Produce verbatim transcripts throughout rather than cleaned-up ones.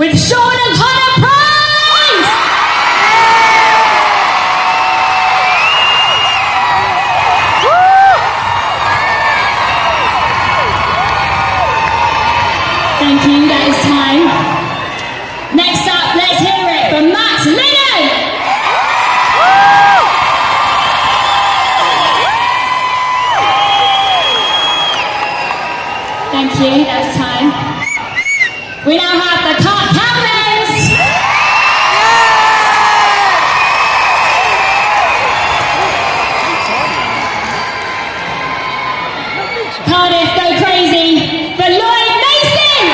with Sean and Connor Price! Thank you, that is time. Next up, let's hear it for Matt Lino! Thank you, that's time. We now have the Car Camerons! Cardiff, go crazy for Lloyd Mason!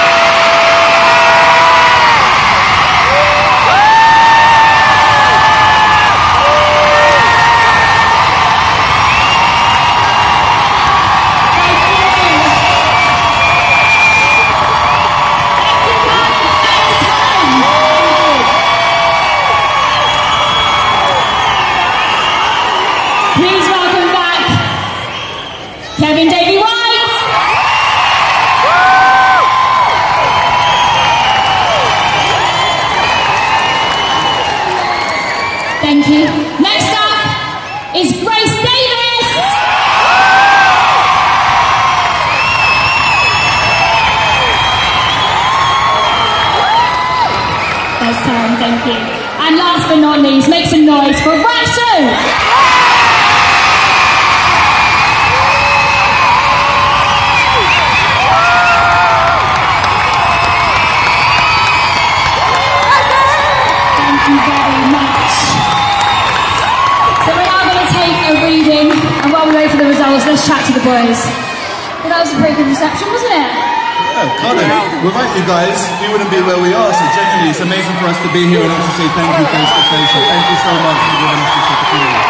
Please welcome back Kevin Davey White. Thank you. Next up is Grace Davis. That's time, thank you. And last but not least, make some noise for Rapsu. Thank you very much. So we're now going to take a reading, and while we wait for the results, let's chat to the boys. Well, that was a pretty good reception, wasn't it? Yeah, Cardiff, without you guys, we wouldn't be where we are, so genuinely it's amazing for us to be here and actually say thank you face to face. So thank you so much for giving us this opportunity.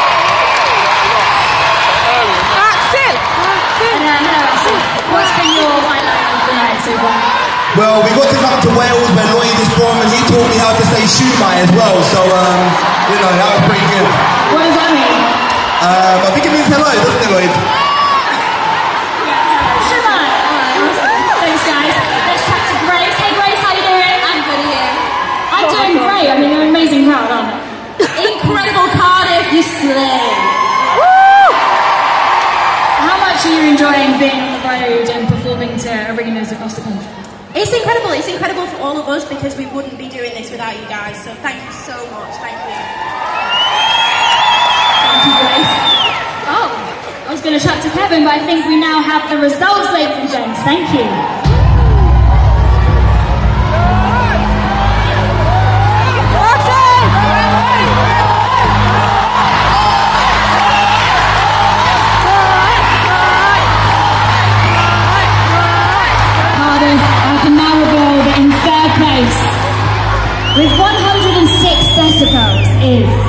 That's it! And uh, no, actually, what's been your highlight of the night so far? Well, we got to come to Wales where Lloyd is from, and he taught me how to say shumai as well, so, um, you know, that was pretty good. What does that mean? Um, I think it means hello, doesn't it, Lloyd? Yeah, shumai. Alright, awesome. Thanks, guys. Let's chat to Grace. Hey, Grace, how you doing? I'm good here. I'm oh, doing great. I mean, you're an amazing crowd, aren't you? Incredible Cardiff, you slay. Woo! How much are you enjoying being on the road and performing to arenas across the country? It's incredible. It's incredible for all of us because we wouldn't be doing this without you guys. So thank you so much. Thank you. Thank you, Grace. Oh, I was going to chat to Kevin, but I think we now have the results, ladies and gents. Thank you. With one hundred and six decibels is